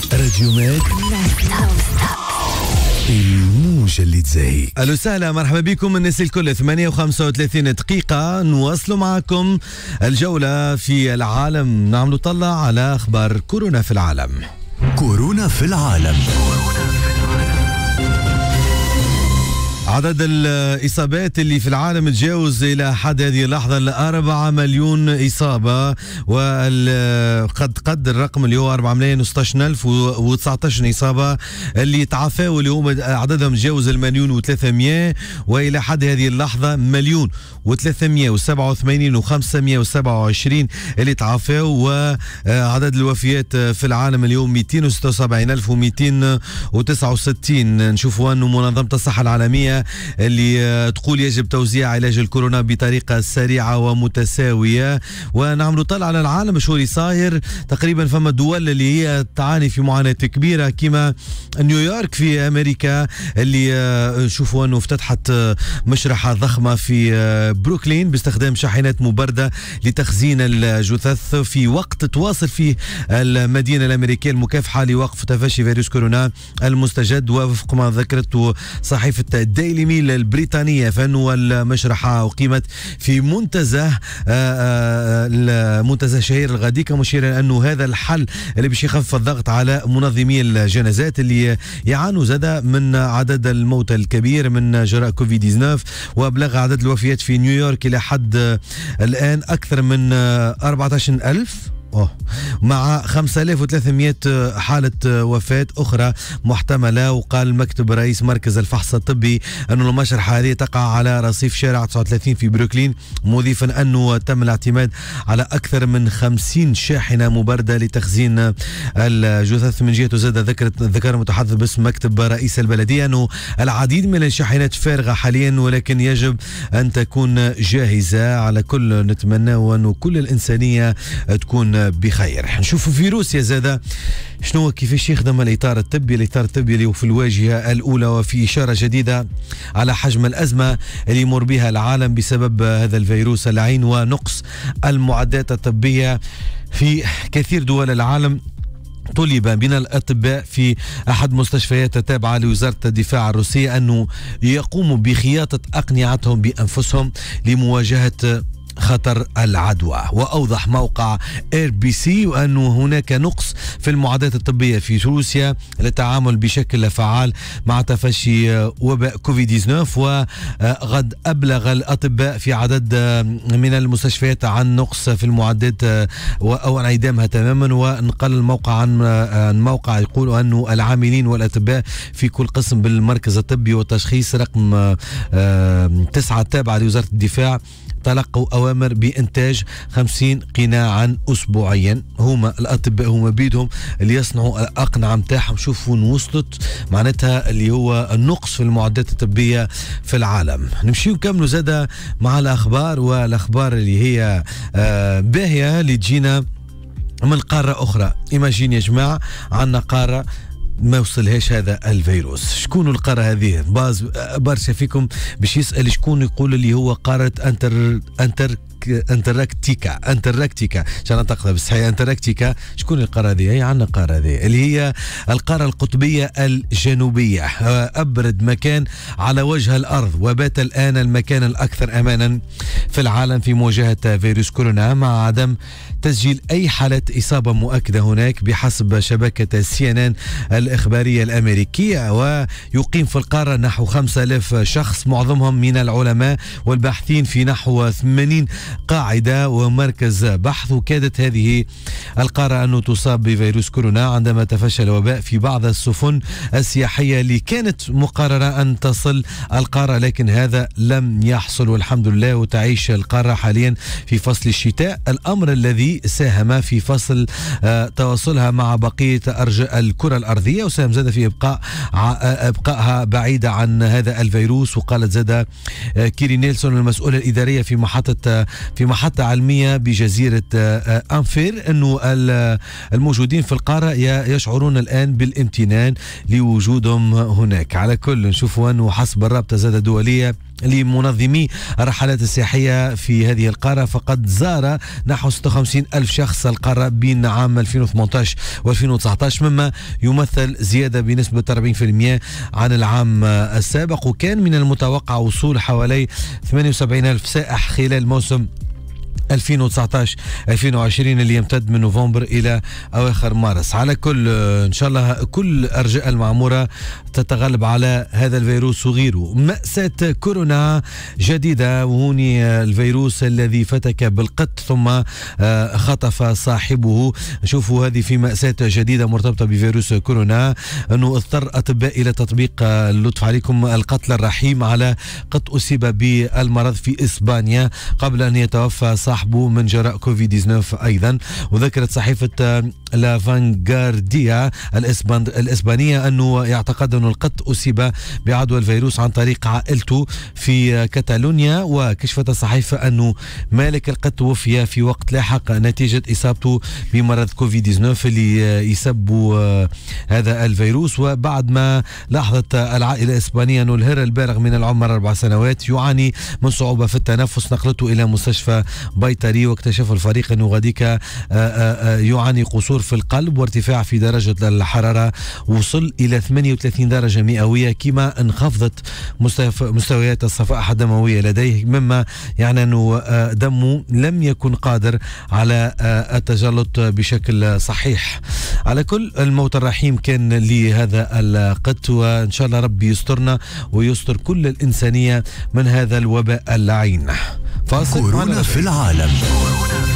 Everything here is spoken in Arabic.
راديو ماك الموجة اللي تزهي. أهلا وسهلا، مرحبا بكم الناس الكل. 8:35 دقيقة نواصلوا معكم الجولة في العالم، نعملوا طلع على أخبار كورونا في العالم. كورونا في العالم. عدد الإصابات اللي في العالم تجاوز إلى حد هذه اللحظة 4 مليون إصابة، وقد الرقم اللي هو 4,016,019 إصابة اللي تعافوا، اللي هم عددهم تجاوز 1,300,000، وإلى حد هذه اللحظة 1,387,527 اللي تعافوا، وعدد الوفيات في العالم اليوم 276,269. نشوفوا أنه منظمة الصحة العالمية اللي تقول يجب توزيع علاج الكورونا بطريقة سريعة ومتساوية. ونعملوا طلع على العالم شو اللي صاير. تقريبا فما دول اللي هي تعاني في معاناة كبيرة كما نيويورك في أمريكا، اللي نشوفوا أنه افتتحت مشرحة ضخمة في بروكلين باستخدام شاحنات مبردة لتخزين الجثث، في وقت تواصل فيه المدينة الأمريكية المكافحة لوقف تفشي فيروس كورونا المستجد. ووفق ما ذكرته صحيفة ديلي ميل البريطانية، فإنه المشرحة أقيمت في منتزه شهير الغديكة، مشيرا أنه هذا الحل اللي باش يخفف الضغط على منظمي الجنازات اللي يعانوا زادة من عدد الموتى الكبير من جراء كوفيد 19. وبلغ عدد الوفيات في نيويورك إلى حد الآن أكثر من 14,000 مع 5,300 حالة وفاة أخرى محتملة. وقال مكتب رئيس مركز الفحص الطبي أن المشرحة هذه تقع على رصيف شارع 39 في بروكلين، مضيفا أنه تم الاعتماد على أكثر من 50 شاحنة مبردة لتخزين الجثث. من جهته زاد ذكر متحدث باسم مكتب رئيس البلدية أنه العديد من الشاحنات فارغة حاليا، ولكن يجب أن تكون جاهزة. على كل نتمنى أنه كل الإنسانية تكون بخير. نشوفوا في روسيا زاده شنو كيفاش يخدم الإطار الطبي اللي في الواجهة الأولى، وفي إشارة جديدة على حجم الأزمة اللي يمر بها العالم بسبب هذا الفيروس اللعين ونقص المعدات الطبية في كثير دول العالم. طلب من الأطباء في أحد مستشفيات التابعة لوزارة الدفاع الروسية أنه يقوموا بخياطة أقنعتهم بأنفسهم لمواجهة خطر العدوى. وأوضح موقع RBC أنه هناك نقص في المعدات الطبية في روسيا للتعامل بشكل فعال مع تفشي وباء كوفيد 19. وقد أبلغ الأطباء في عدد من المستشفيات عن نقص في المعدات أو انعدامها تماما. ونقل الموقع عن موقع يقول أنه العاملين والأطباء في كل قسم بالمركز الطبي والتشخيص رقم 9 التابعة لوزارة الدفاع تلقوا أوامر بإنتاج 50 قناعا أسبوعيا. هما الأطباء هما بيدهم اللي يصنعوا الأقنعة متاعهم. شوفوا وصلت معناتها اللي هو النقص في المعدات الطبية في العالم. نمشي نكملوا زادة مع الأخبار، والأخبار اللي هي باهية اللي تجينا من قارة أخرى. إيماجين يا جماعة عنا قارة ما وصلهاش هذا الفيروس. شكون القارة هذه؟ برشا فيكم باش يسأل شكون، يقول اللي هو قارة انتاركتيكا عشان تقرا بالصحيح انتاركتيكا. شكون القاره هذه؟ هي عندنا قاره هذه اللي هي القاره القطبيه الجنوبيه، ابرد مكان على وجه الارض، وبات الان المكان الاكثر امانا في العالم في مواجهه فيروس كورونا، مع عدم تسجيل اي حاله اصابه مؤكده هناك بحسب شبكه CNN الاخباريه الامريكيه. ويقيم في القاره نحو 5,000 شخص، معظمهم من العلماء والباحثين في نحو 80 قاعدة ومركز بحث. وكادت هذه القارة أنه تصاب بفيروس كورونا عندما تفشى الوباء في بعض السفن السياحية اللي كانت مقررة أن تصل القارة، لكن هذا لم يحصل والحمد لله. وتعيش القارة حاليا في فصل الشتاء، الأمر الذي ساهم في فصل تواصلها مع بقية أرجاء الكرة الأرضية، وساهم زاد في إبقائها بعيدة عن هذا الفيروس. وقالت زاد كيري نيلسون المسؤولة الإدارية في محطة علمية بجزيرة أنفير أنه الموجودين في القارة يشعرون الآن بالامتنان لوجودهم هناك. على كل نشوفوا أنه حسب الرابطة زادة الدولية لمنظمي الرحلات السياحية في هذه القارة، فقد زار نحو 56 ألف شخص القارة بين عام 2018 و2019، مما يمثل زيادة بنسبة 40% عن العام السابق. وكان من المتوقع وصول حوالي 78 ألف سائح خلال موسم 2019-2020 اللي يمتد من نوفمبر إلى أواخر مارس. على كل إن شاء الله كل أرجاء المعمورة تتغلب على هذا الفيروس وغيره. مأساة كورونا جديدة، وهوني الفيروس الذي فتك بالقط ثم خطف صاحبه. نشوفوا هذه في مأساة جديدة مرتبطة بفيروس كورونا، أنه اضطر أطباء إلى تطبيق اللطف عليكم القتل الرحيم على قط أصيب بالمرض في إسبانيا قبل أن يتوفى صاحبه من جراء كوفيد-19 أيضا. وذكرت صحيفة لا فانغارديا الإسبانية أنه يعتقد أن القط أصيب بعدوى الفيروس عن طريق عائلته في كاتالونيا. وكشفت الصحيفة أنه مالك القط توفي في وقت لاحق نتيجة إصابته بمرض كوفيد-19 اللي يسبب هذا الفيروس. وبعد ما لاحظت العائلة الإسبانية أنه الهر البالغ من العمر 4 سنوات يعاني من صعوبة في التنفس، نقلته إلى مستشفى بيطري، واكتشف الفريق أنه غاديك يعاني قصور في القلب وارتفاع في درجة الحرارة وصل إلى 38 درجة مئوية، كما انخفضت مستويات الصفائح الدموية لديه، مما يعني أنه دمه لم يكن قادر على التجلط بشكل صحيح. على كل الموت الرحيم كان لهذا القط، وإن شاء الله ربي يسترنا ويستر كل الإنسانية من هذا الوباء اللعين. كورونا في العالم.